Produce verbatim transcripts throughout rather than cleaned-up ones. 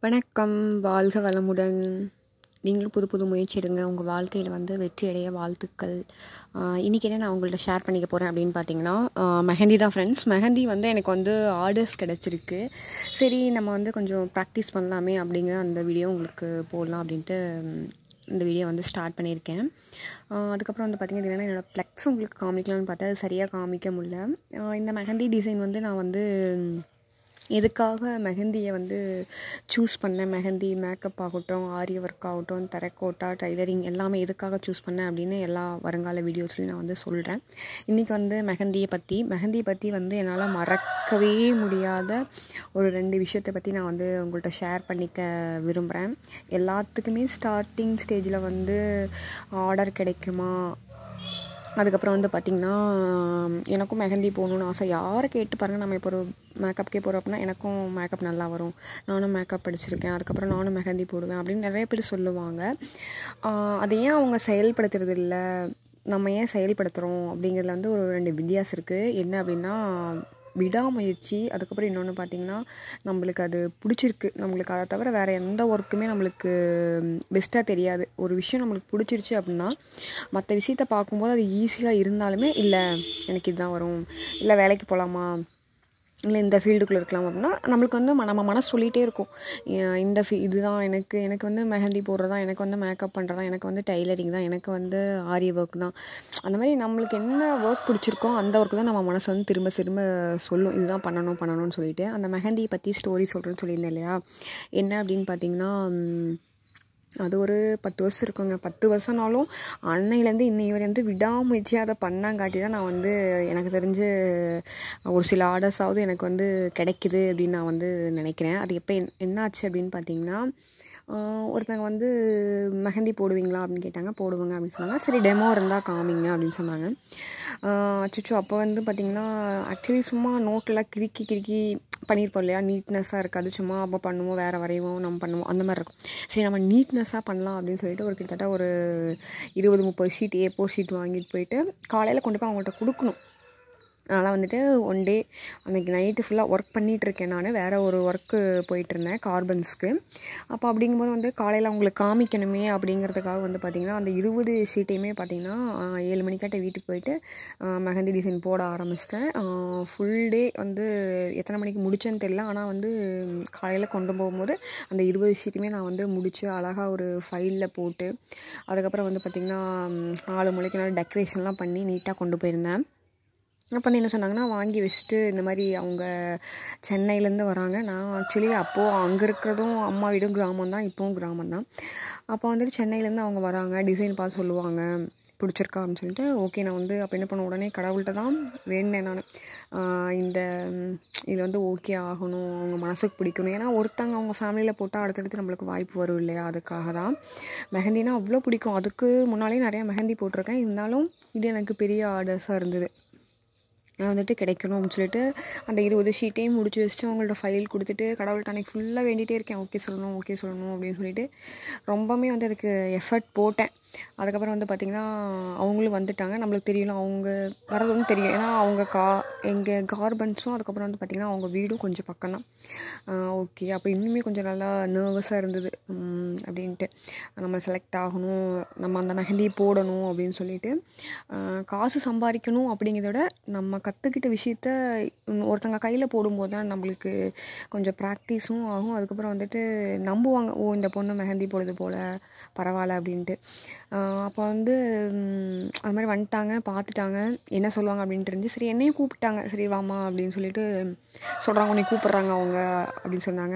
வணக்கம். வாழ்க வளமுடன். நீங்களும் புது புது முயற்சி எடுங்க. உங்கள் வாழ்க்கையில் வந்து வெற்றி அடைய வாழ்த்துக்கள். இன்றைக்கி என்ன நான் உங்கள்கிட்ட ஷேர் பண்ணிக்க போகிறேன் அப்படின்னு பார்த்தீங்கன்னா, மெஹந்தி தான் ஃப்ரெண்ட்ஸ். மெஹந்தி வந்து எனக்கு வந்து ஆர்டர்ஸ் கிடச்சிருக்கு. சரி, நம்ம வந்து கொஞ்சம் ப்ராக்டிஸ் பண்ணலாமே அப்படிங்கிற அந்த வீடியோ உங்களுக்கு போடலாம் அப்படின்ட்டு இந்த வீடியோ வந்து ஸ்டார்ட் பண்ணியிருக்கேன். அதுக்கப்புறம் வந்து பார்த்திங்கன்னா, இது என்னென்னா என்னோடய ப்ளக்ஸ் உங்களுக்கு காமிக்கலாம்னு பார்த்தா அது சரியாக காமிக்க முடியல. இந்த மெஹந்தி டிசைன் வந்து நான் வந்து எதுக்காக மெஹந்தியை வந்து சூஸ் பண்ணேன், மெஹந்தி மேக்கப் ஆகட்டும், ஆரி ஒர்க் ஆகட்டும், தரக்கோட்டா, டைலரிங் எல்லாமே எதுக்காக சூஸ் பண்ணேன் அப்படின்னு எல்லா வருங்கால வீடியோஸ்லையும் நான் வந்து சொல்கிறேன். இன்றைக்கி வந்து மெஹந்தியை பற்றி மெஹந்தியை பற்றி வந்து என்னால் மறக்கவே முடியாத ஒரு ரெண்டு விஷயத்தை பற்றி நான் வந்து உங்கள்கிட்ட ஷேர் பண்ணிக்க விரும்புகிறேன். எல்லாத்துக்குமே ஸ்டார்டிங் ஸ்டேஜில் வந்து ஆர்டர் கிடைக்குமா, அதுக்கப்புறம் வந்து பார்த்திங்கன்னா எனக்கும் மெஹந்தி போகணுன்னு ஆசை. யாரை கேட்டு பாருங்கள், நம்ம இப்போ ஒரு மேக்கப்கே போகிறோம் அப்படின்னா எனக்கும் மேக்கப் நல்லா வரும், நானும் மேக்கப் படிச்சிருக்கேன், அதுக்கப்புறம் நானும் மெஹந்தி போடுவேன் அப்படின்னு நிறைய பேர் சொல்லுவாங்க. அதை ஏன் அவங்க செயல்படுத்துறது இல்லை, நம்ம ஏன் செயல்படுத்துகிறோம் அப்படிங்கிறதுல வந்து ஒரு ரெண்டு வித்தியாசம் இருக்குது. என்ன அப்படின்னா விடாமுயற்சி, அதுக்கப்புறம் இன்னொன்று பார்த்திங்கன்னா நம்மளுக்கு அது பிடிச்சிருக்கு. நம்மளுக்கு அதை தவிர வேறு எந்த ஒர்க்குமே நம்மளுக்கு பெஸ்ட்டாக தெரியாது. ஒரு விஷயம் நம்மளுக்கு பிடிச்சிருச்சு அப்படின்னா மற்ற விஷயத்தை பார்க்கும்போது அது ஈஸியாக இருந்தாலுமே இல்லை எனக்கு இதுதான் வரும், இல்லை வேலைக்கு போகலாமா, இல்லை இந்த ஃபீல்டுக்குள்ளே இருக்கலாம் அப்படின்னா நம்மளுக்கு வந்து நம்ம மனசு சொல்லிகிட்டே இருக்கும், இந்த ஃபீ இதுதான் எனக்கு எனக்கு வந்து மெஹந்தி போடுறதா, எனக்கு வந்து மேக்கப் பண்ணுறதா, எனக்கு வந்து டைலரிங் தான், எனக்கு வந்து ஆரி ஒர்க் தான். அந்த மாதிரி நம்மளுக்கு என்ன ஒர்க் பிடிச்சிருக்கோ அந்த ஒர்க்கு தான் நம்ம மனசு வந்து திரும்ப திரும்ப சொல்லும், இதுதான் பண்ணணும் பண்ணணும்னு சொல்லிட்டு. அந்த மெஹந்தியை பற்றி ஸ்டோரி சொல்கிறேன்னு சொல்லியிருந்தேன் இல்லையா, என்ன அப்படின்னு பார்த்தீங்கன்னா அது ஒரு பத்து வருஷம் இருக்குங்க. பத்து வருஷம்னாலும் அன்னையிலேருந்து இன்னை வரையும் விடாமுயற்சியாக அதை பண்ணாங்காட்டி தான் நான் வந்து எனக்கு தெரிஞ்சு ஒரு சில ஆர்டர்ஸாவது எனக்கு வந்து கிடைக்குது அப்படின்னு நான் வந்து நினைக்கிறேன். அது எப்போ என் என்னாச்சு அப்படின்னு பார்த்தீங்கன்னா, ஒருத்தங்க வந்து மெஹந்தி போடுவீங்களா அப்படின்னு கேட்டாங்க. போடுவாங்க அப்படின்னு சொன்னாங்க. சரி, டெமோ இருந்தால் காமிங்க அப்படின்னு சொன்னாங்க. அச்சோ, அப்போ வந்து பார்த்திங்கன்னா ஆக்சுவலி சும்மா நோட்டெல்லாம் கிறுக்கி கிறுக்கி பண்ணியிருப்போம் இல்லையா, நீட்னஸாக இருக்காது. சும்மா அப்போ பண்ணுவோம், வேறு வரைவோம், நம்ம பண்ணுவோம், அந்த மாதிரி இருக்கும். சரி, நம்ம நீட்னஸாக பண்ணலாம் அப்படின்னு சொல்லிட்டு ஒரு கிட்டத்தட்ட ஒரு இருபது முப்பது ஷீட் ஏ ஃபோர் ஷீட் வாங்கிட்டு போயிட்டு காலையில் கொண்டு போய் அவங்கள்ட்ட கொடுக்கணும். அதனால் வந்துட்டு ஒன் டே அன்றைக்கி நைட்டு ஃபுல்லாக ஒர்க் பண்ணிகிட்ருக்கேன். நான் வேறு ஒரு ஒர்க்கு போயிட்டுருந்தேன் கார்பன்ஸ்க்கு. அப்போ அப்படிங்கும்போது வந்து காலையில் அவங்களுக்கு காமிக்கணுமே அப்படிங்கிறதுக்காக வந்து பார்த்திங்கன்னா அந்த இருபது ஷீட்டையுமே பார்த்திங்கன்னா ஏழு மணிக்காட்ட வீட்டுக்கு போயிட்டு மெஹந்தி டிசைன் போட ஆரம்பிச்சிட்டேன். ஃபுல் டே வந்து எத்தனை மணிக்கு முடிச்சேன்னு தெரியல, ஆனால் வந்து காலையில் கொண்டு போகும்போது அந்த இருபது ஷீட்டுமே நான் வந்து முடித்து அழகாக ஒரு ஃபைலில் போட்டு அதுக்கப்புறம் வந்து பார்த்திங்கன்னா நாலு மணிக்கு நல்லா டெக்கரேஷன்லாம் பண்ணி நீட்டாக கொண்டு போயிருந்தேன். அப்போ வந்து என்ன சொன்னாங்கன்னா, வாங்கி வச்சுட்டு இந்த மாதிரி அவங்க சென்னையிலேருந்து வராங்க. நான் ஆக்சுவலி அப்போது அங்கே இருக்கிறதும் அம்மா வீடும் கிராமம் தான், இப்போவும் கிராமம் தான். அப்போ வந்துட்டு சென்னையிலேருந்து அவங்க வராங்க, டிசைன் பார்த்து சொல்லுவாங்க, பிடிச்சிருக்கா அப்படின்னு சொல்லிட்டு ஓகே. நான் வந்து அப்போ என்ன பண்ண, உடனே கடவுள்கிட்ட தான் வேண்டினேன் நான், இந்த இதில் வந்து ஓகே ஆகணும், அவங்க மனசுக்கு பிடிக்கணும். ஏன்னா ஒருத்தங்க அவங்க ஃபேமிலியில் போட்டால் அடுத்தடுத்து நம்மளுக்கு வாய்ப்பு வரும் இல்லையா, அதுக்காக தான். மெஹந்தினா அவ்வளோ பிடிக்கும். அதுக்கு முன்னாலே நிறையா மெஹந்தி போட்டிருக்கேன். இருந்தாலும் இது எனக்கு பெரிய ஆர்டர்ஸாக இருந்தது. நான் வந்துட்டு கிடைக்கணும் அப்படின்னு சொல்லிட்டு அந்த இருபது ஷீட்டையும் முடிச்சு வச்சுட்டு அவங்கள்ட்ட ஃபைல் கொடுத்துட்டு கடவுள்கிட்ட அன்றைக்கி ஃபுல்லாக வேண்டிகிட்டே இருக்கேன், ஓகே சொல்லணும் ஓகே சொல்லணும் அப்படின்னு சொல்லிட்டு ரொம்பவுமே வந்து அதுக்கு எஃபர்ட் போட்டேன். அதுக்கப்புறம் வந்து பார்த்திங்கன்னா அவங்களும் வந்துட்டாங்க. நம்மளுக்கு தெரியல அவங்க வரதுன்னு தெரியும், ஏன்னா அவங்க கா எங்கள் கார்பன்ஸும் அதுக்கப்புறம் வந்து பார்த்திங்கன்னா அவங்க வீடும் கொஞ்சம் பக்கம் தான். ஓகே, அப்போ இன்னுமே கொஞ்சம் நல்லா நர்வஸாக இருந்தது அப்படின்ட்டு. நம்ம செலக்ட் ஆகணும், நம்ம அந்த மெஹந்தி போடணும் அப்படின்னு சொல்லிட்டு காசு சம்பாதிக்கணும் அப்படிங்கிறத விட நம்ம கற்றுக்கிட்ட விஷயத்த ஒருத்தங்க கையில் போடும்போது தான் நம்மளுக்கு கொஞ்சம் ப்ராக்டிஸும் ஆகும். அதுக்கப்புறம் வந்துட்டு நம்புவாங்க, ஓ இந்த பொண்ணு மெஹந்தி போடுறது போல் பரவாயில்ல அப்படின்ட்டு. அப்போ வந்து அது மாதிரி வந்துட்டாங்க, பார்த்துட்டாங்க, என்ன சொல்லுவாங்க அப்படின்ட்டு இருந்துச்சு. சரி, என்னையும் கூப்பிட்டாங்க, சரி வாமா அப்படின்னு சொல்லிட்டு சொல்கிறாங்க, உன்னை கூப்பிட்றாங்க அவங்க அப்படின்னு சொன்னாங்க.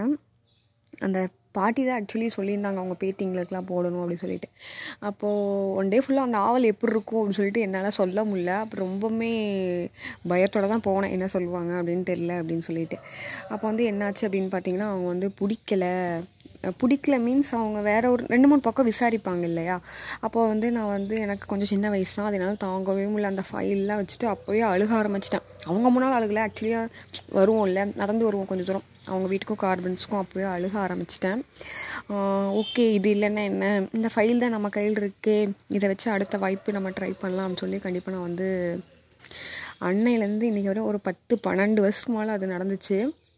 அந்த பாட்டி தான் ஆக்சுவலி சொல்லியிருந்தாங்க அவங்க பேத்திங்களுக்கெலாம் போடணும் அப்படின்னு சொல்லிட்டு. அப்போது ஒன் டே ஃபுல்லாக அந்த ஆவல் எப்படி இருக்கும் அப்படின்னு சொல்லிட்டு என்னால் சொல்ல முடியல. அப்போ ரொம்பவுமே பயத்தோடு தான் போனேன், என்ன சொல்லுவாங்க அப்படின்னு தெரில அப்படின்னு சொல்லிட்டு. அப்போ வந்து என்னாச்சு அப்படின்னு பார்த்தீங்கன்னா, அவங்க வந்து பிடிக்கல பிடிக்கல மீன்ஸ் அவங்க வேறு ஒரு ரெண்டு மூணு பக்கம் விசாரிப்பாங்க இல்லையா. அப்போது வந்து நான் வந்து எனக்கு கொஞ்சம் சின்ன வயசு தான், அதனால தாங்கவே முடியல. அந்த ஃபைல்லாம் வச்சுட்டு அப்போவே அழுக ஆரம்பிச்சிட்டேன். அவங்க முன்னால் அழுகலை, ஆக்சுவலியாக வருவோம் இல்லை, நடந்து வருவோம் கொஞ்சம் தூரம், அவங்க வீட்டுக்கும் கார்பன்ஸுக்கும் அப்போவே அழுக ஆரம்பிச்சிட்டேன். ஓகே, இது இல்லைன்னா என்ன, இந்த ஃபைல் தான் நம்ம கையில் இருக்கே, இதை வச்சு அடுத்த வாய்ப்பு நம்ம ட்ரை பண்ணலாம்னு சொல்லி கண்டிப்பாக நான் வந்து அன்னையிலேருந்து இன்றைக்கி வரை ஒரு பத்து பன்னெண்டு வருஷத்துக்கு மேலே அது நடந்துச்சு.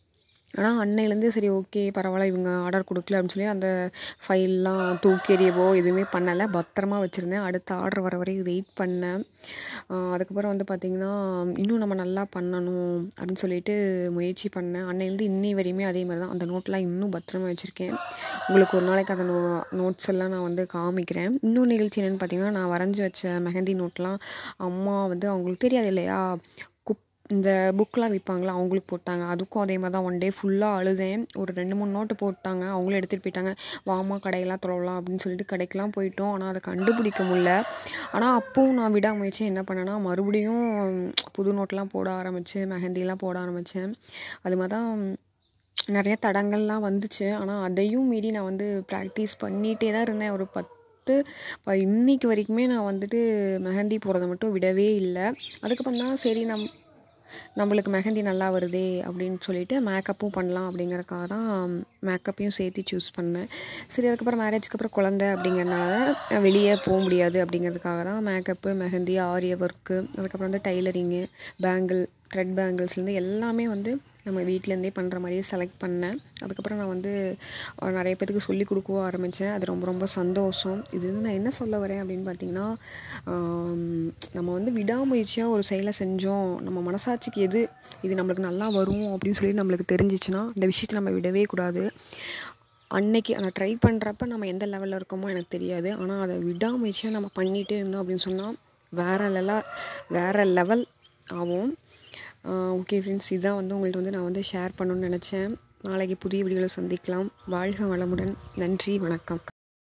ஆனால் அன்னையிலேருந்து சரி ஓகே பரவாயில்ல இவங்க ஆர்டர் கொடுக்கல அப்படின்னு சொல்லி அந்த ஃபைல்லாம் தூக்கி எறியவோ எதுவுமே பண்ணலை, பத்திரமா வச்சுருந்தேன். அடுத்த ஆர்டர் வர வரையும் வெயிட் பண்ணேன். அதுக்கப்புறம் வந்து பார்த்திங்கன்னா இன்னும் நம்ம நல்லா பண்ணணும் அப்படின்னு சொல்லிட்டு முயற்சி பண்ணேன். அன்னையிலேருந்து இன்னி வரையுமே அதே மாதிரி தான். அந்த நோட்லாம் இன்னும் பத்திரமா வச்சுருக்கேன். உங்களுக்கு ஒரு நாளைக்கு அந்த நோ நோட்ஸ் எல்லாம் நான் வந்து காமிக்கிறேன். இன்னொரு நிகழ்ச்சி என்னென்னு பார்த்திங்கன்னா, நான் வரைஞ்சி வச்ச மெஹந்தி நோட்லாம் அம்மா வந்து அவங்களுக்கு தெரியாது இல்லையா, இந்த புக்கெலாம் விற்பாங்களா அவங்களுக்கு போட்டாங்க. அதுக்கும் அதே மாதிரி தான் ஒன் டே ஃபுல்லாக அழுதேன். ஒரு ரெண்டு மூணு நோட்டு போட்டாங்க, அவங்களும் எடுத்துகிட்டு போயிட்டாங்க. வாமா கடையெல்லாம் தொலைவலாம் அப்படின்னு சொல்லிட்டு கடைக்கெலாம் போயிட்டோம். ஆனால் அதை கண்டுபிடிக்க முடியல. ஆனால் அப்போவும் நான் விடாமுயற்சி என்ன பண்ணேன்னா மறுபடியும் புது நோட்டெலாம் போட ஆரம்பித்தேன், மெஹந்திலாம் போட ஆரம்பித்தேன். அது மாதிரி தான் நிறைய தடங்கள்லாம் வந்துச்சு. ஆனால் அதையும் மீறி நான் வந்து ப்ராக்டிஸ் பண்ணிகிட்டே தான் இருந்தேன். ஒரு பத்து இப்போ இன்றைக்கி வரைக்குமே நான் வந்துட்டு மெஹந்தி போடுறத மட்டும் விடவே இல்லை. அதுக்கப்புறம் தான் சரி நம் நம்மளுக்கு மெஹந்தி நல்லா வருதே அப்படின்னு சொல்லிட்டு மேக்கப்பும் பண்ணலாம் அப்படிங்கிறக்காக தான் மேக்கப்பையும் சேர்த்து சூஸ் பண்ணேன். சரி அதுக்கப்புறம் மேரேஜ்க்கு அப்புறம் குழந்த அப்படிங்கிறனால வெளியே போக முடியாது அப்படிங்கிறதுக்காக தான் மேக்கப்பு, மெஹந்தி, ஆரிய ஒர்க்கு, அதுக்கப்புறம் வந்து டைலரிங்கு, பேங்கிள், த்ரெட் பேங்கிள்ஸ்லேருந்து எல்லாமே வந்து நம்ம வீட்டிலேருந்தே பண்ணுற மாதிரியே செலக்ட் பண்ணேன். அதுக்கப்புறம் நான் வந்து நிறைய பேத்துக்கு சொல்லி கொடுக்கவும் ஆரம்பித்தேன். அது ரொம்ப ரொம்ப சந்தோஷம். இது வந்து நான் என்ன சொல்ல வரேன் அப்படின்னு பார்த்திங்கன்னா, நம்ம வந்து விடாமுயற்சியாக ஒரு செயலை செஞ்சோம், நம்ம மனசாட்சிக்கு எது இது நம்மளுக்கு நல்லா வரும் அப்படின்னு சொல்லி நம்மளுக்கு தெரிஞ்சிச்சுன்னா இந்த விஷயத்தை நம்ம விடவே கூடாது. அன்னைக்கு அதை ட்ரை பண்ணுறப்ப நம்ம எந்த லெவலில் இருக்கோமோ எனக்கு தெரியாது. ஆனால் அதை விடாமுயற்சியாக நம்ம பண்ணிகிட்டே இருந்தோம் அப்படின்னு சொன்னால் வேறு லெவல் வேறு லெவல் ஆகும். ஓகே ஃப்ரெண்ட்ஸ், இதுதான் வந்து உங்கள்கிட்ட வந்து நான் வந்து ஷேர் பண்ணணும்னு நினச்சேன். நாளைக்கு புதிய வீடியோவில் சந்திக்கலாம். வாழ்க வளமுடன். நன்றி, வணக்கம்.